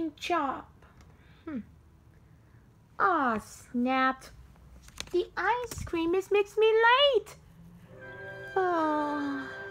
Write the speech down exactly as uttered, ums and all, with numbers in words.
missing chop. Hmm. Aw, snapped. The ice cream has makes me late. Oh.